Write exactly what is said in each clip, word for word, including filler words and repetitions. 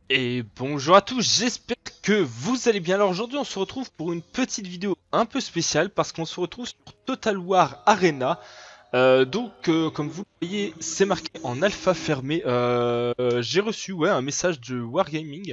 Et bonjour à tous, j'espère que vous allez bien. Alors aujourd'hui on se retrouve pour une petite vidéo un peu spéciale parce qu'on se retrouve sur Total War Arena. Euh, donc euh, comme vous le voyez c'est marqué en alpha fermé. Euh, euh, J'ai reçu ouais, un message de Wargaming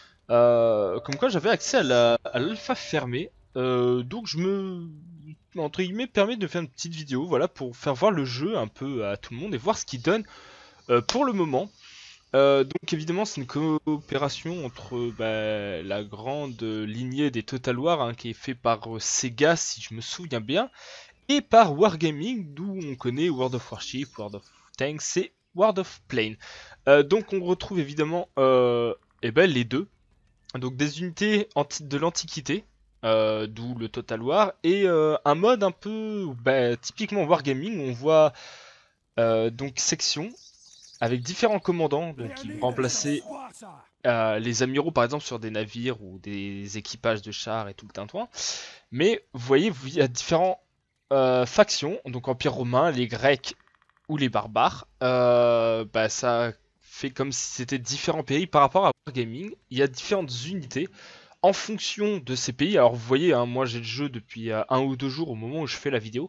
euh, comme quoi j'avais accès à la- à l'alpha fermée. Euh, donc je me entre guillemets permets de faire une petite vidéo voilà pour faire voir le jeu un peu à tout le monde et voir ce qu'il donne euh, pour le moment. Euh, donc évidemment c'est une coopération entre bah, la grande lignée des Total War hein, qui est fait par euh, Sega si je me souviens bien et par Wargaming d'où on connaît World of Warship, World of Tanks et World of Plane. Euh, donc on retrouve évidemment euh, eh ben, les deux, donc des unités anti de l'Antiquité, euh, d'où le Total War, et euh, un mode un peu bah, typiquement Wargaming où on voit euh, donc section avec différents commandants donc qui vont remplacer euh, les amiraux par exemple sur des navires ou des équipages de chars et tout le tintouin. Mais vous voyez, il y a différentes euh, factions, donc Empire romain, les Grecs ou les barbares. Euh, bah, ça fait comme si c'était différents pays par rapport à Wargaming. Il y a différentes unités en fonction de ces pays. Alors vous voyez, hein, moi j'ai le jeu depuis euh, un ou deux jours au moment où je fais la vidéo.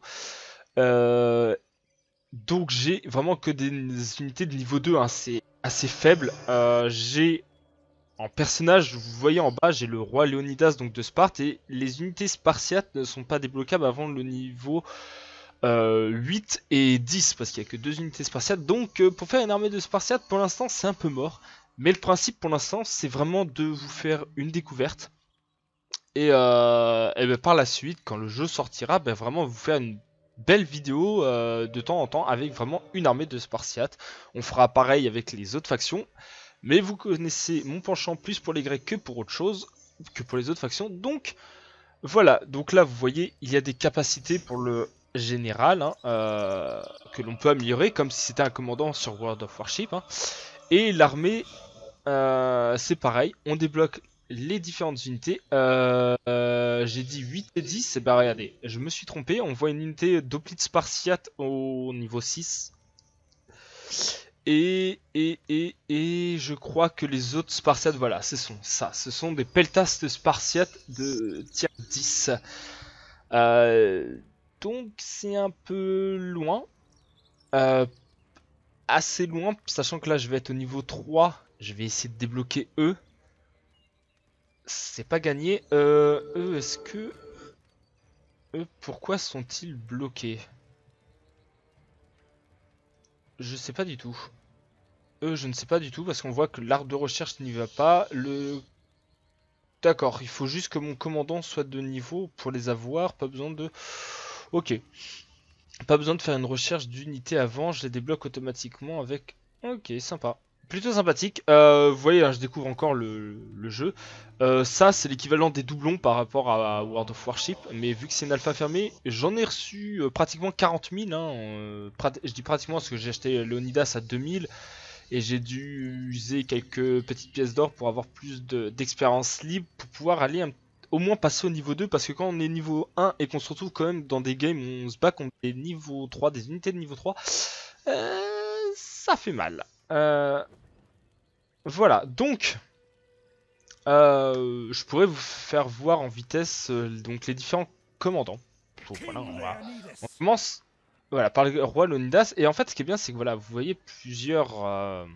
Euh, donc j'ai vraiment que des unités de niveau deux, hein, c'est assez faible. Euh, j'ai en personnage, vous voyez en bas, j'ai le roi Léonidas donc de Sparte et les unités spartiates ne sont pas débloquables avant le niveau euh, huit et dix parce qu'il n'y a que deux unités spartiates. Donc euh, pour faire une armée de spartiates, pour l'instant c'est un peu mort. Mais le principe pour l'instant c'est vraiment de vous faire une découverte. Et, euh, et ben, par la suite, quand le jeu sortira, ben, vraiment vous faire une belle vidéo euh, de temps en temps avec vraiment une armée de spartiates. On fera pareil avec les autres factions. Mais vous connaissez mon penchant plus pour les Grecs que pour autre chose, que pour les autres factions. Donc voilà, donc là vous voyez, il y a des capacités pour le général hein, euh, que l'on peut améliorer comme si c'était un commandant sur World of Warship. Hein. Et l'armée, euh, c'est pareil, on débloque les différentes unités. Euh, euh, J'ai dit huit et dix, et bah regardez, je me suis trompé, on voit une unité d'Hoplite Spartiate au niveau six. Et, et, et, et je crois que les autres Spartiates, voilà, ce sont ça. Ce sont des peltastes Spartiates de tier dix. Euh, donc c'est un peu loin. Euh, Assez loin, sachant que là je vais être au niveau trois. Je vais essayer de débloquer eux. C'est pas gagné. Euh, eux, est-ce que... Eux, pourquoi sont-ils bloqués? Je sais pas du tout. Eux, je ne sais pas du tout, parce qu'on voit que l'arbre de recherche n'y va pas. Le D'accord, il faut juste que mon commandant soit de niveau pour les avoir, pas besoin de... Ok, pas besoin de faire une recherche d'unité avant, je les débloque automatiquement avec... Ok, sympa. Plutôt sympathique. Euh, vous voyez, hein, je découvre encore le, le jeu. Euh, ça, c'est l'équivalent des doublons par rapport à, à World of Warship, mais vu que c'est une alpha fermée, j'en ai reçu euh, pratiquement quarante mille. Hein, euh, je dis pratiquement parce que j'ai acheté Leonidas à deux mille. Et j'ai dû user quelques petites pièces d'or pour avoir plus d'expérience de, libre pour pouvoir aller un, au moins passer au niveau deux parce que quand on est niveau un et qu'on se retrouve quand même dans des games où on se bat contre des niveaux trois, des unités de niveau trois, euh, ça fait mal. Euh, voilà, donc euh, je pourrais vous faire voir en vitesse euh, donc les différents commandants. Donc voilà, on, va, on commence voilà, par le roi Leonidas. Et en fait, ce qui est bien, c'est que voilà, vous voyez plusieurs... Euh,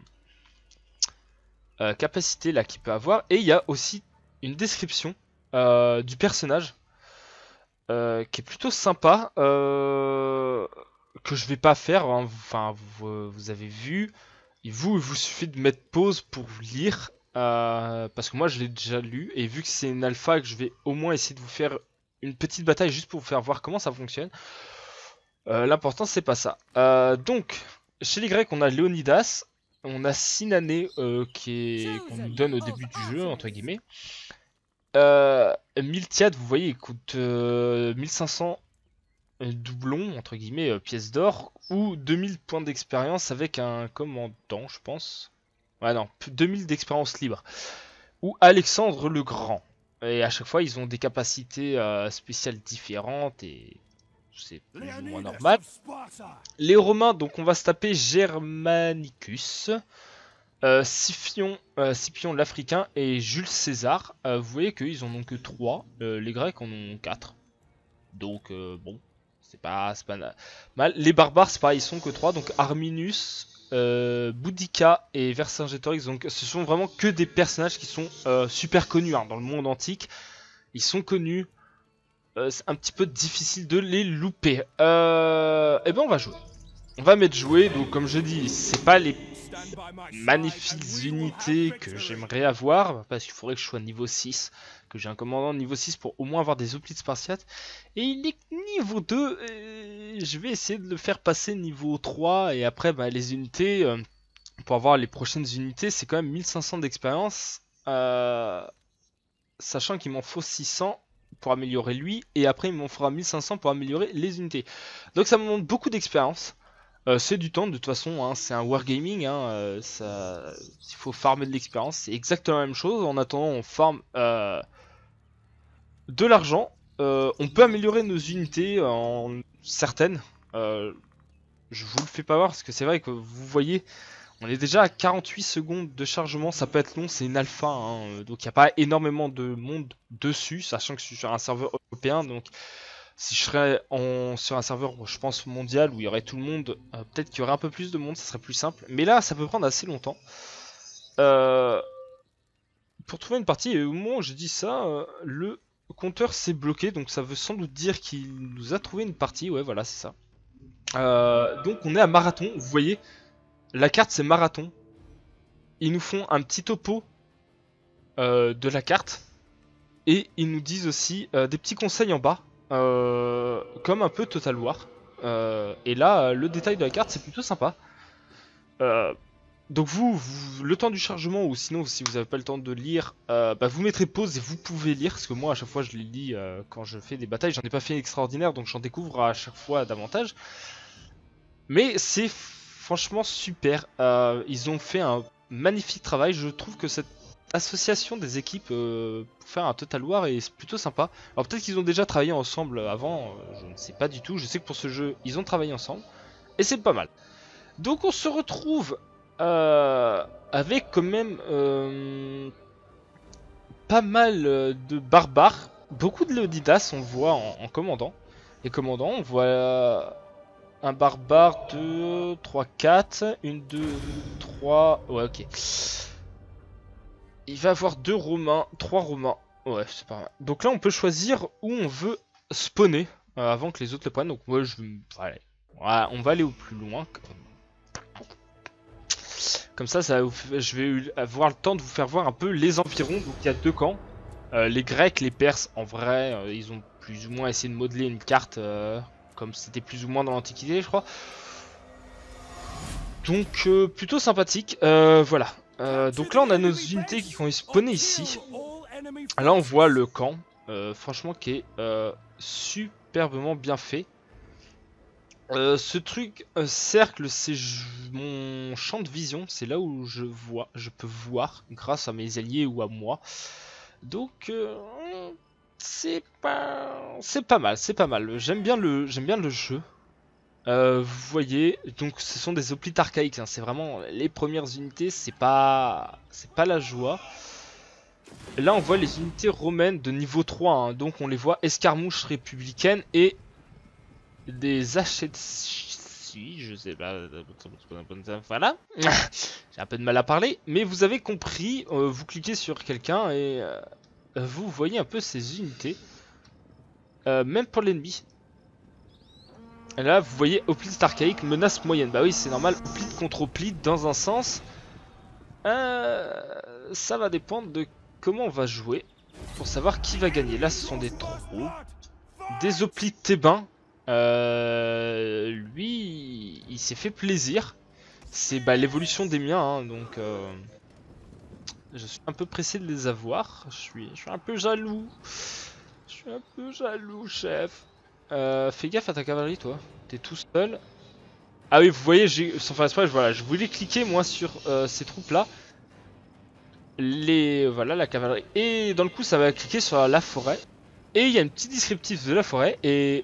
euh, capacité là qu'il peut avoir. Et il y a aussi une description euh, du personnage euh, qui est plutôt sympa. Euh, que je vais pas faire. Hein. Enfin, vous, vous avez vu. Et vous, il vous suffit de mettre pause pour lire. Euh, parce que moi, je l'ai déjà lu. Et vu que c'est une alpha, que je vais au moins essayer de vous faire une petite bataille juste pour vous faire voir comment ça fonctionne. Euh, L'important, c'est pas ça. Euh, donc, chez les Grecs, on a Léonidas. On a Sinané euh, qui est qu'on nous donne au début du jeu, entre guillemets. Euh, Miltiade, vous voyez, il coûte euh, mille cinq cents doublons, entre guillemets, euh, pièces d'or, ou deux mille points d'expérience avec un commandant, je pense. Ouais, non, deux mille d'expérience libre. Ou Alexandre le Grand. Et à chaque fois, ils ont des capacités euh, spéciales différentes et c'est plus ou moins normal. Les Romains, donc on va se taper Germanicus. Euh, Scipion, euh, Scipion l'Africain et Jules César. Euh, vous voyez qu'ils en ont que trois. Euh, les Grecs en ont quatre. Donc euh, bon, c'est pas, pas mal. Les barbares, c'est pareil, ils sont que trois. Donc Arminius, euh, Boudica et Vercingétorix. Donc ce sont vraiment que des personnages qui sont euh, super connus hein, dans le monde antique. Ils sont connus. Euh, c'est un petit peu difficile de les louper. Euh, et ben on va jouer. On va mettre jouer. Donc comme je dis, c'est pas les magnifiques unités que j'aimerais avoir, parce qu'il faudrait que je sois niveau six, que j'ai un commandant niveau six pour au moins avoir des hoplites spartiates. Et il est niveau deux, et je vais essayer de le faire passer niveau trois, et après bah, les unités, euh, pour avoir les prochaines unités, c'est quand même mille cinq cents d'expérience, euh, sachant qu'il m'en faut six cents pour améliorer lui, et après il m'en fera mille cinq cents pour améliorer les unités. Donc ça me demande beaucoup d'expérience. Euh, c'est du temps de toute façon, hein, c'est un wargaming, hein, euh, ça, il faut farmer de l'expérience, c'est exactement la même chose. En attendant, on farme euh, de l'argent. Euh, on peut améliorer nos unités en certaines. Euh, je vous le fais pas voir parce que c'est vrai que vous voyez, on est déjà à quarante-huit secondes de chargement, ça peut être long, c'est une alpha, hein, donc il n'y a pas énormément de monde dessus, sachant que je suis sur un serveur européen, donc. Si je serais en, sur un serveur, je pense, mondial, où il y aurait tout le monde, euh, peut-être qu'il y aurait un peu plus de monde, ça serait plus simple. Mais là, ça peut prendre assez longtemps. Euh, pour trouver une partie, et au moment où j'ai dit ça, euh, le compteur s'est bloqué, donc ça veut sans doute dire qu'il nous a trouvé une partie. Ouais, voilà, c'est ça. Euh, donc on est à Marathon, vous voyez, la carte c'est Marathon. Ils nous font un petit topo euh, de la carte, et ils nous disent aussi euh, des petits conseils en bas. Euh, comme un peu Total War. Euh, et là, le détail de la carte, c'est plutôt sympa. Euh, donc vous, vous, le temps du chargement, ou sinon si vous n'avez pas le temps de lire, euh, bah vous mettrez pause et vous pouvez lire. Parce que moi, à chaque fois, je les lis euh, quand je fais des batailles. J'en ai pas fait extraordinaire, donc j'en découvre à chaque fois davantage. Mais c'est franchement super. Euh, ils ont fait un magnifique travail. Je trouve que cette association des équipes euh, pour faire un Total War est plutôt sympa. Alors peut-être qu'ils ont déjà travaillé ensemble avant, euh, je ne sais pas du tout. Je sais que pour ce jeu, ils ont travaillé ensemble. Et c'est pas mal. Donc on se retrouve euh, avec quand même euh, pas mal de barbares. Beaucoup de Leonidas on voit en, en commandant. Et commandant, on voit un barbare, deux, trois, quatre, une, deux, trois, ouais ok. Il va avoir deux romains, trois romains, ouais c'est pas mal. Donc là on peut choisir où on veut spawner euh, avant que les autres le prennent. Donc moi je vais, voilà. Voilà, on va aller au plus loin. Comme ça, ça je vais avoir le temps de vous faire voir un peu les environs. Donc il y a deux camps. Euh, les Grecs, les Perses, en vrai, euh, ils ont plus ou moins essayé de modeler une carte euh, comme c'était plus ou moins dans l'Antiquité, je crois. Donc euh, plutôt sympathique. Euh, voilà. Euh, donc là, on a nos unités qui vont spawner ici. Là, on voit le camp, euh, franchement, qui est euh, superbement bien fait. Euh, ce truc euh, cercle, c'est mon champ de vision, c'est là où je vois, je peux voir grâce à mes alliés ou à moi. Donc euh, c'est pas, c'est pas mal, c'est pas mal. J'aime bien le, j'aime bien le jeu. Euh, vous voyez, donc ce sont des hoplites archaïques, hein. C'est vraiment les premières unités, c'est pas, c'est pas la joie. Là, on voit les unités romaines de niveau trois, hein. Donc on les voit escarmouches républicaines et des hachets. Si, je sais pas. Voilà. J'ai un peu de mal à parler. Mais vous avez compris. Euh, vous cliquez sur quelqu'un et euh, vous voyez un peu ces unités. Euh, même pour l'ennemi. Et là, vous voyez Hoplite archaïque, menace moyenne. Bah oui, c'est normal. Hoplite contre Hoplite dans un sens. Euh, ça va dépendre de comment on va jouer. Pour savoir qui va gagner. Là, ce sont des trous. Des Hoplites thébains. Euh, lui, il s'est fait plaisir. C'est bah, l'évolution des miens, hein, donc euh, je suis un peu pressé de les avoir. Je suis, je suis un peu jaloux. Je suis un peu jaloux, chef. Euh, fais gaffe à ta cavalerie, toi. T'es tout seul. Ah oui, vous voyez, j'ai, sans faire exprès, voilà, je voulais cliquer moi sur euh, ces troupes-là. Les, voilà, la cavalerie. Et dans le coup, ça va cliquer sur la forêt. Et il y a une petite descriptif de la forêt et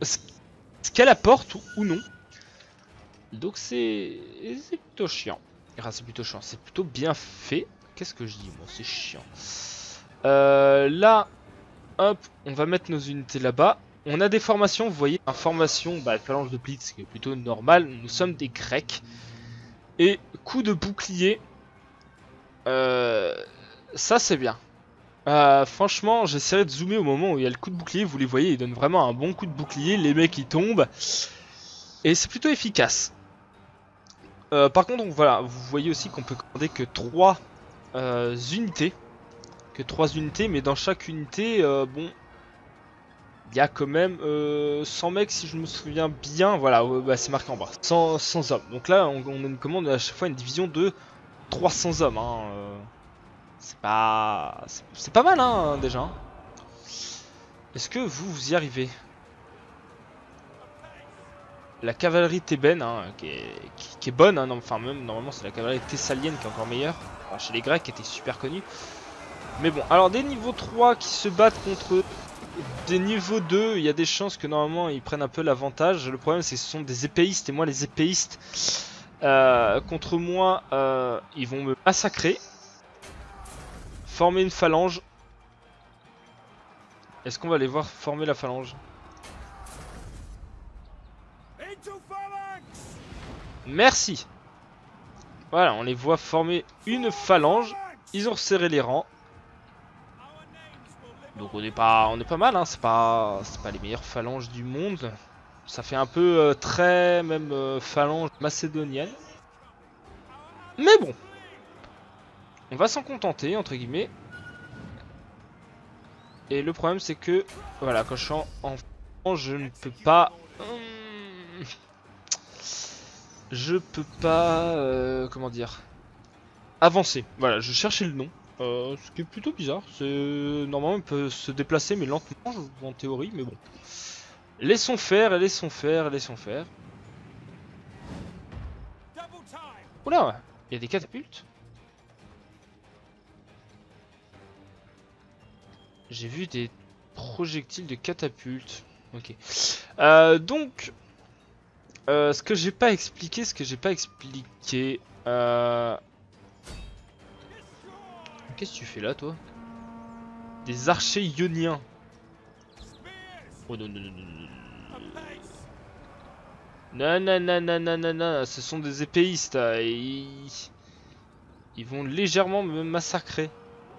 ce qu'elle apporte ou, ou non. Donc c'est plutôt chiant. Enfin, c'est plutôt chiant, c'est plutôt bien fait. Qu'est-ce que je dis moi? C'est chiant. Euh, là, hop, on va mettre nos unités là-bas. On a des formations, vous voyez, une formation, bah, phalange de Blitz, qui est plutôt normal. Nous sommes des Grecs. Et coup de bouclier, euh, ça c'est bien. Euh, franchement, j'essaierai de zoomer au moment où il y a le coup de bouclier. Vous les voyez, ils donnent vraiment un bon coup de bouclier. Les mecs ils tombent. Et c'est plutôt efficace. Euh, par contre, donc, voilà, vous voyez aussi qu'on peut commander que trois euh, unités. Que trois unités, mais dans chaque unité, euh, bon, il y a quand même euh, cent mecs si je me souviens bien. Voilà, euh, bah, c'est marqué en bas. cent, cent hommes. Donc là, on, on a une commande à chaque fois une division de trois cents hommes. Hein, euh. C'est pas... C'est pas mal, hein, déjà. Est-ce que vous, vous y arrivez? La cavalerie thébaine, hein, qui, est, qui, qui est bonne, hein, non, enfin même, normalement, c'est la cavalerie thessalienne qui est encore meilleure. Enfin, chez les Grecs, qui était super connue. Mais bon, alors des niveaux trois qui se battent contre des niveaux deux, il y a des chances que normalement, ils prennent un peu l'avantage. Le problème, c'est que ce sont des épéistes, et moi, les épéistes, euh, contre moi, euh, ils vont me massacrer. Former une phalange. Est-ce qu'on va aller voir former la phalange? Merci. Voilà, on les voit former une phalange. Ils ont resserré les rangs. Donc on est pas, on est pas mal, hein. C'est pas, c'est pas les meilleures phalanges du monde. Ça fait un peu euh, très même euh, phalange macédonienne. Mais bon, on va s'en contenter entre guillemets. Et le problème c'est que, voilà, quand je suis en, en je ne peux pas, hum, je peux pas, euh, comment dire, avancer. Voilà, je cherchais le nom, euh, ce qui est plutôt bizarre. C'est normalement on peut se déplacer mais lentement, en théorie, mais bon. Laissons faire, laissons faire, laissons faire. Oula, il y a des catapultes. J'ai vu des projectiles de catapultes. Ok. Euh, donc, euh, ce que j'ai pas expliqué, ce que j'ai pas expliqué. Euh... Qu'est-ce que tu fais là, toi? Des archers ioniens. Oh non non non non non. Non non non non non non non. Ce sont des épéistes. Et ils... ils vont légèrement me massacrer.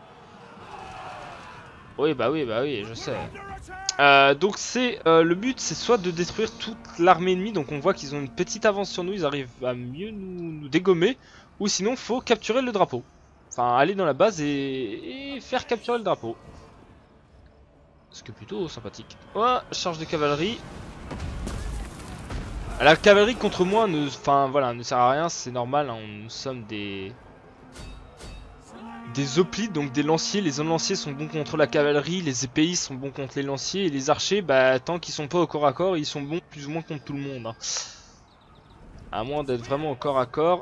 Oui bah oui bah oui je sais. Euh, donc c'est euh, le but c'est soit de détruire toute l'armée ennemie, donc on voit qu'ils ont une petite avance sur nous, ils arrivent à mieux nous, nous dégommer, ou sinon faut capturer le drapeau. Enfin aller dans la base et, et faire capturer le drapeau. Ce qui est plutôt sympathique. Ouais, charge de cavalerie. La cavalerie contre moi ne, enfin voilà, ne sert à rien, c'est normal, hein, nous sommes des... Des hoplites, donc des lanciers. Les hommes lanciers sont bons contre la cavalerie, les épéistes sont bons contre les lanciers, et les archers, bah tant qu'ils sont pas au corps à corps, ils sont bons plus ou moins contre tout le monde. Hein. À moins d'être vraiment au corps à corps.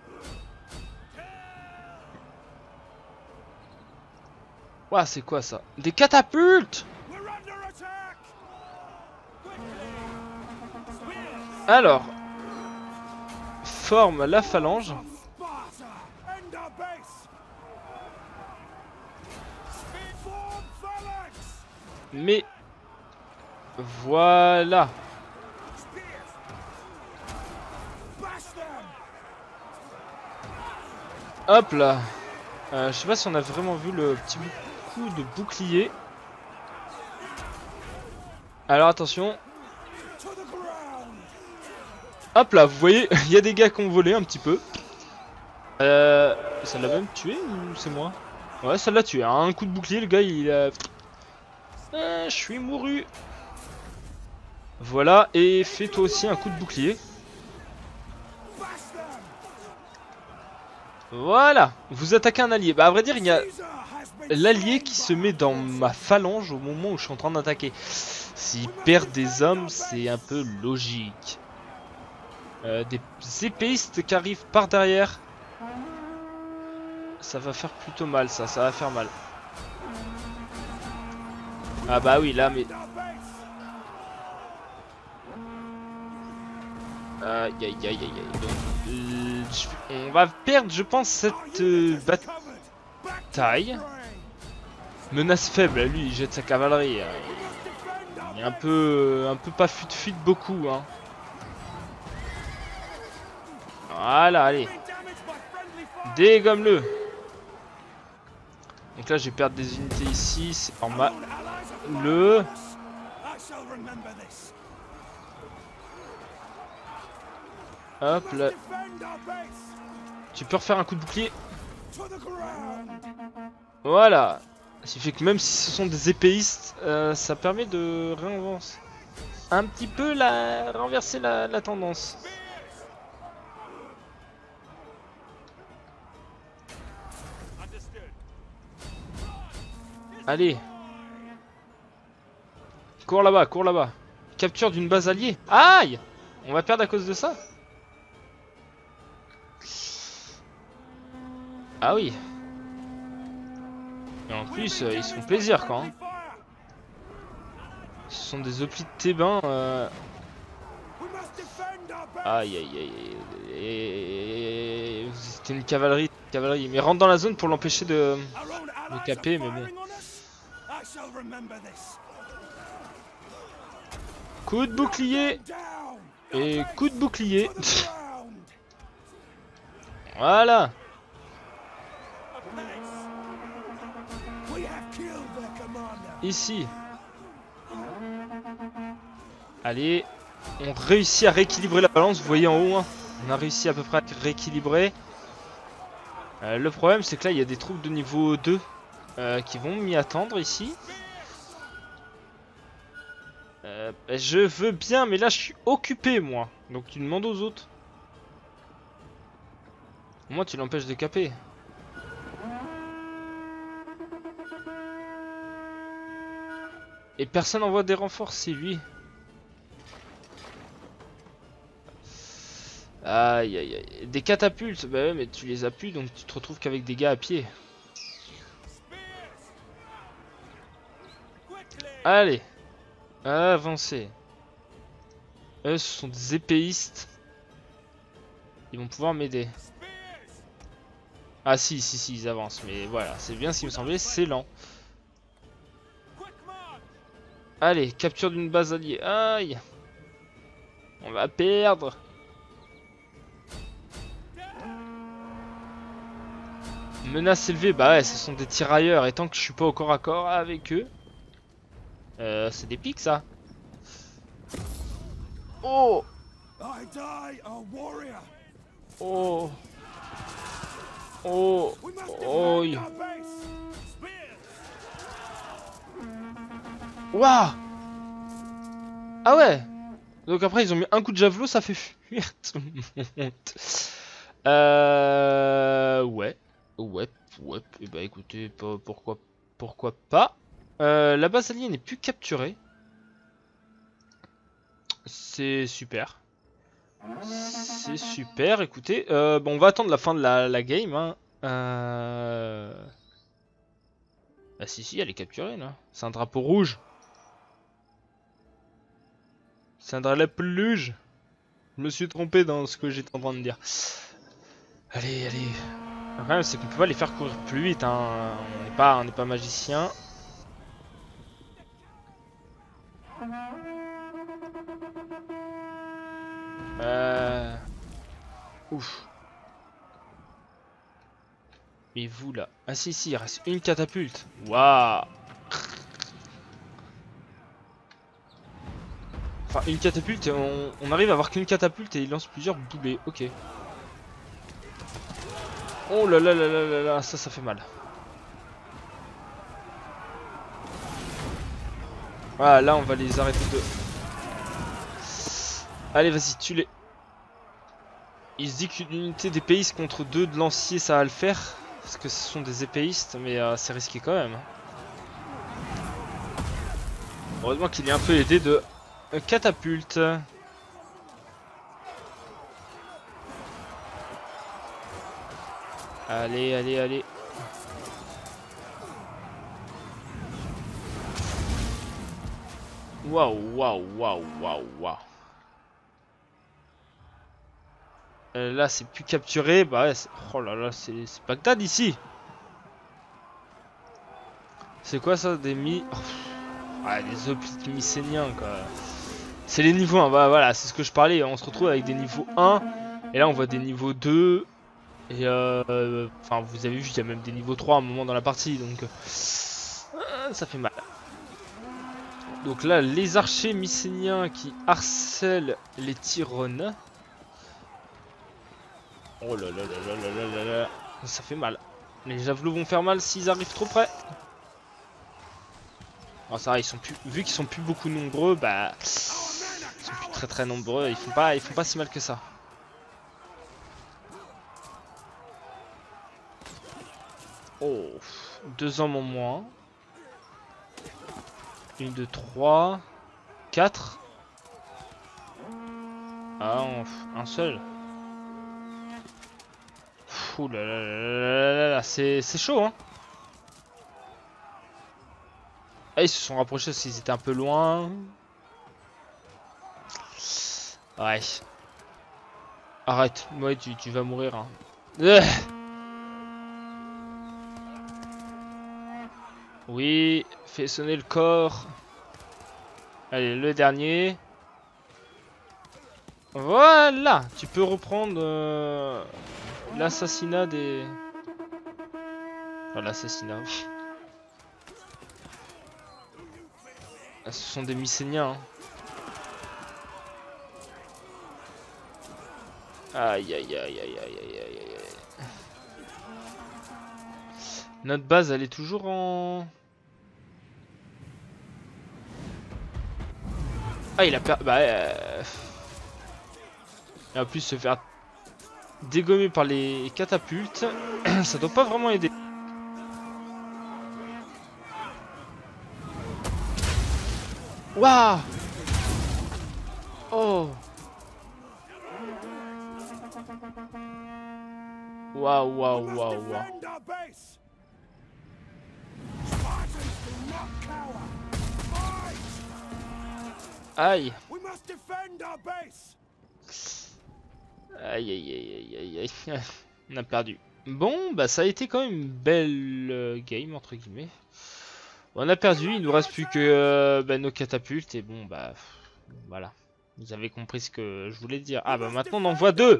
Ouah, c'est quoi ça? Des catapultes! Alors, forme la phalange. Mais voilà. Hop là. Euh, je sais pas si on a vraiment vu le petit coup de bouclier. Alors attention. Hop là, vous voyez, il y a des gars qui ont volé un petit peu. Euh, ça l'a même tué ou c'est moi? Ouais, ça l'a tué. Hein. Un coup de bouclier, le gars il a... Euh, je suis mouru. Voilà, et fais-toi aussi un coup de bouclier. Voilà, vous attaquez un allié. Bah à vrai dire, il y a l'allié qui se met dans ma phalange au moment où je suis en train d'attaquer. S'il perd des hommes, c'est un peu logique. Euh, des épéistes qui arrivent par derrière. Ça va faire plutôt mal, ça, ça va faire mal. Ah bah oui, là, mais... Aïe aïe aïe aïe aïe. Donc, euh, je- on va perdre, je pense, cette euh, bataille. Menace faible, lui, il jette sa cavalerie. Hein. Il est un peu, un peu pas fut-fut beaucoup. Hein. Voilà, allez. Dégomme-le. Donc là, je vais perdre des unités ici. C'est normal. Le. Hop là. Tu peux refaire un coup de bouclier. Voilà. Ce qui fait que même si ce sont des épéistes, euh, ça permet de réinventer un petit peu la renverser la, la tendance. Allez. Cours là-bas, cours là-bas. Capture d'une base alliée. Aïe! On va perdre à cause de ça? Ah oui. Et en plus, euh, ils se font plaisir quand. Hein. Ce sont des hoplites thébains. Euh... Aïe aïe aïe aïe. C'était une cavalerie, cavalerie. Mais rentre dans la zone pour l'empêcher de... de caper, mais bon. Coup de bouclier. Et coup de bouclier. Voilà. Ici. Allez. On réussit à rééquilibrer la balance. Vous voyez en haut. Hein, on a réussi à peu près à rééquilibrer. Euh, le problème c'est que là il y a des troupes de niveau deux euh, qui vont m'y attendre ici. Euh, je veux bien mais là je suis occupé moi. Donc tu demandes aux autres. Moi tu l'empêches de caper. Et personne envoie des renforts, c'est lui. Aïe aïe aïe. Des catapultes, bah ouais mais tu les as plus donc tu te retrouves qu'avec des gars à pied. Allez. Avancez. Eux ce sont des épéistes. Ils vont pouvoir m'aider. Ah si si si ils avancent mais voilà c'est bien ce qui me semblait, c'est lent. Allez, capture d'une base alliée. Aïe. On va perdre. Menace élevée, bah ouais, ce sont des tirailleurs. Et tant que je suis pas au corps à corps avec eux. Euh, c'est des pics ça. Oh. Oh. Oh. Oh. Waouh. Ah ouais. Donc après ils ont mis un coup de javelot, ça fait fuir tout le monde. Euh... Ouais. Ouais. Ouais. Et bah écoutez, pas, pourquoi, pourquoi pas. Euh, la base alliée n'est plus capturée. C'est super. C'est super, écoutez. Euh, bon, on va attendre la fin de la, la game. Hein. Euh... Ah si si, elle est capturée là. C'est un drapeau rouge. C'est un drapeau rouge. Je me suis trompé dans ce que j'étais en train de dire. Allez, allez. Le problème c'est qu'on peut pas les faire courir plus vite. Hein. On n'est pas, on n'est pas magicien. Euh... Ouf. Et vous là? Ah si si, il reste une catapulte. Waouh. Enfin une catapulte et on, on arrive à avoir qu'une catapulte et il lance plusieurs boulets. Ok. Oh là là là là là là, ça ça fait mal. Voilà, là on va les arrêter de... Allez vas-y, tue-les. Il se dit qu'une unité d'épéistes contre deux de lanciers ça va le faire. Parce que ce sont des épéistes, mais euh, c'est risqué quand même. Heureusement qu'il est un peu aidé de euh, catapultes. Allez, allez, allez. Waouh, waouh, waouh, waouh, waouh. Euh, là, c'est plus capturé. Bah ouais, oh là là, c'est Bagdad ici. C'est quoi ça, des mi... Oh, ouais, des optiques mycéniens, quoi. C'est les niveaux un, bah voilà, c'est ce que je parlais. On se retrouve avec des niveaux un. Et là, on voit des niveaux deux. Et euh... Enfin, vous avez vu, il y a même des niveaux trois à un moment dans la partie. Donc... Euh, ça fait mal. Donc là, les archers mycéniens qui harcèlent les tyrone. Oh là là là là là là là. Ça fait mal. Les javelots vont faire mal s'ils arrivent trop près. Alors ça va, ils sont plus, vu qu'ils sont plus beaucoup nombreux, bah, ils sont plus très très nombreux. Ils font pas, ils font pas si mal que ça. Oh, deux hommes en moins. Une, deux, trois, quatre. Ah, on... un seul. Ouh là là là là là, c'est chaud, hein. Ah, ils se sont rapprochés parce qu'ils étaient un peu loin. Ouais. Arrête, ouais, tu, tu vas mourir. Hein. Euh oui, fais sonner le corps. Allez, le dernier. Voilà, tu peux reprendre euh, l'assassinat des... Enfin, l'assassinat. Ce sont des mycéniens. Hein. Aïe aïe aïe aïe aïe aïe aïe aïe. Notre base, elle est toujours en... Ah, il a perdu... Bah, euh... Et en plus, se faire dégommer par les catapultes, ça doit pas vraiment aider. Waouh! Oh! Waouh, waouh, waouh, waouh. Aïe! Aïe, aïe, aïe, aïe, aïe, aïe. On a perdu. Bon, bah ça a été quand même une belle euh, game, entre guillemets. On a perdu, il nous reste plus que euh, bah, nos catapultes, et bon, bah, voilà. Vous avez compris ce que je voulais dire. Ah bah maintenant on en voit deux.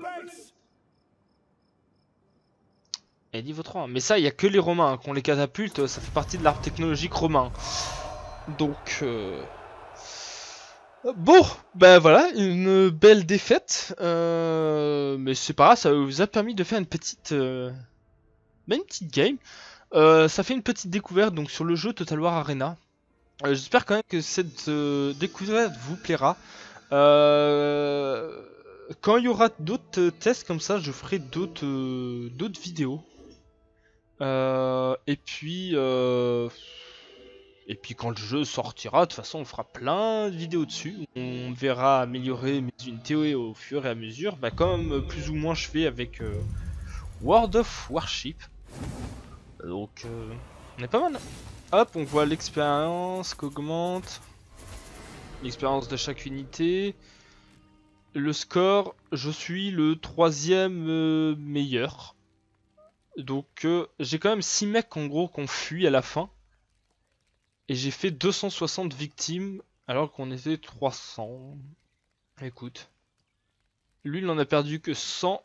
Et niveau trois. Mais ça, il n'y a que les Romains hein, qui ont les catapultes, ça fait partie de l'arbre technologique romain. Donc... Euh... Bon, bah voilà, une belle défaite. Euh... Mais c'est pas grave, ça vous a permis de faire une petite... Euh... Bah, une petite game. Euh, ça fait une petite découverte donc sur le jeu Total War Arena. Euh, J'espère quand même que cette euh, découverte vous plaira. Euh, quand il y aura d'autres tests comme ça, je ferai d'autres euh, d'autres vidéos. Euh, et puis euh, et puis quand le jeu sortira, de toute façon, on fera plein de vidéos dessus. On verra améliorer mes unités au fur et à mesure, bah, comme plus ou moins je fais avec euh, World of Warship. Donc, euh, on est pas mal. Hop, on voit l'expérience qu'augmente. L'expérience de chaque unité. Le score, je suis le troisième euh, meilleur. Donc, euh, j'ai quand même six mecs en gros qu'on fuit à la fin. Et j'ai fait deux cent soixante victimes alors qu'on était trois cents. Écoute. Lui, il en a perdu que cent.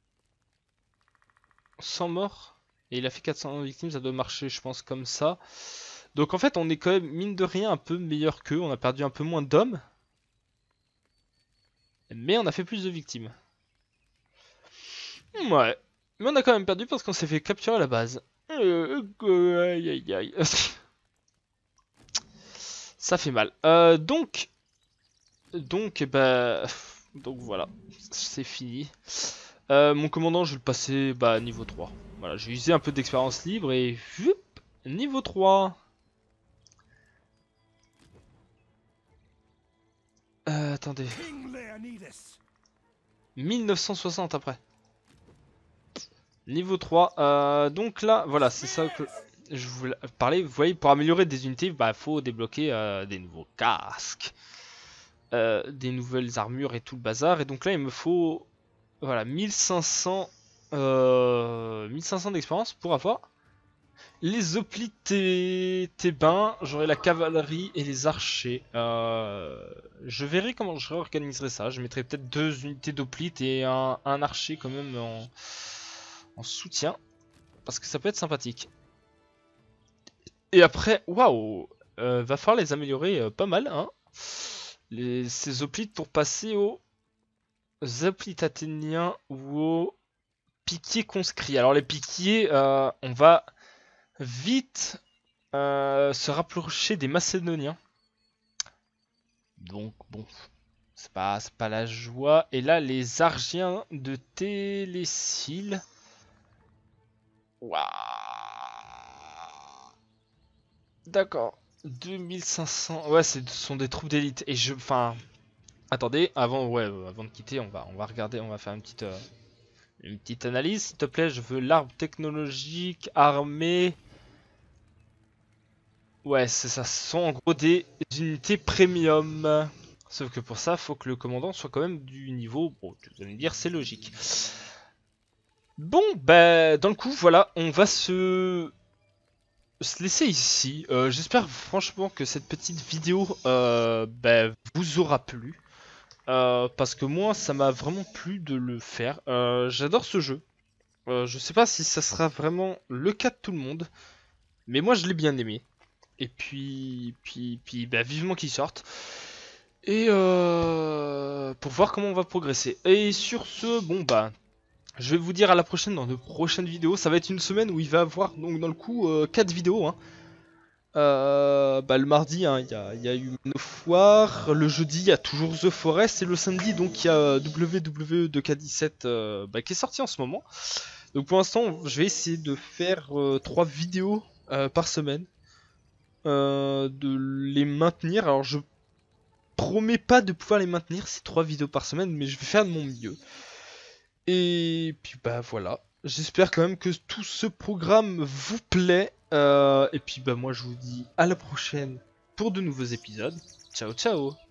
cent morts. Et il a fait quatre cents victimes, ça doit marcher, je pense, comme ça. Donc en fait, on est quand même, mine de rien, un peu meilleur qu'eux. On a perdu un peu moins d'hommes. Mais on a fait plus de victimes. Ouais. Mais on a quand même perdu parce qu'on s'est fait capturer à la base. Euh, euh, aïe aïe aïe. Ça fait mal. Euh, donc... Donc, bah... Donc voilà. C'est fini. Euh, mon commandant, je vais le passer bah, niveau trois. Voilà, j'ai usé un peu d'expérience libre et... Niveau trois. Euh, attendez. mille neuf cent soixante après. Niveau trois. Euh, donc là, voilà, c'est ça que je voulais parler. Vous voyez, pour améliorer des unités, bah faut débloquer euh, des nouveaux casques. Euh, des nouvelles armures et tout le bazar. Et donc là, il me faut Voilà, mille cinq cents, euh, mille cinq cents d'expérience pour avoir les hoplites thébains, j'aurai la cavalerie et les archers. Euh, je verrai comment je réorganiserai ça. Je mettrai peut-être deux unités d'hoplites et un, un archer quand même en, en soutien. Parce que ça peut être sympathique. Et après, waouh, euh, va falloir les améliorer euh, pas mal, hein. Les, ces hoplites pour passer aux hoplites athéniens ou aux piquiers conscrits. Alors les piquiers, euh, on va vite euh, se rapprocher des Macédoniens. Donc bon, c'est pas, c'est pas la joie. Et là, les Argiens de Télécile. Waouh. D'accord. deux mille cinq cents. Ouais, ce sont des troupes d'élite. Et je, enfin, attendez, avant, ouais, euh, avant de quitter, on va, on va regarder, on va faire une petite, euh, une petite analyse, s'il te plaît. Je veux l'arbre technologique, armée. Ouais, c'est ça. Ce sont en gros des unités premium. Sauf que pour ça, faut que le commandant soit quand même du niveau. Bon, tu vas me dire, c'est logique. Bon, bah, dans le coup, voilà, on va se, se laisser ici. Euh, J'espère franchement que cette petite vidéo euh, bah, vous aura plu. Euh, parce que moi, ça m'a vraiment plu de le faire. Euh, J'adore ce jeu. Euh, je sais pas si ça sera vraiment le cas de tout le monde. Mais moi, je l'ai bien aimé. Et puis, puis, puis bah, vivement qu'il sorte. Et euh, pour voir comment on va progresser. Et sur ce, bon bah, je vais vous dire à la prochaine dans de prochaines vidéos. Ça va être une semaine où il va y avoir donc dans le coup euh, quatre vidéos. Hein. Euh, bah, le mardi, hein, il y, a, y a eu Foire. Le jeudi, il y a toujours The Forest. Et le samedi, donc il y a W W E deux K dix-sept euh, bah, qui est sorti en ce moment. Donc pour l'instant, je vais essayer de faire euh, trois vidéos euh, par semaine. Euh, de les maintenir. Alors je promets pas de pouvoir les maintenir ces trois vidéos par semaine, mais je vais faire de mon mieux. Et puis bah voilà. J'espère quand même que tout ce programme vous plaît. Euh, et puis bah moi je vous dis à la prochaine pour de nouveaux épisodes. Ciao ciao.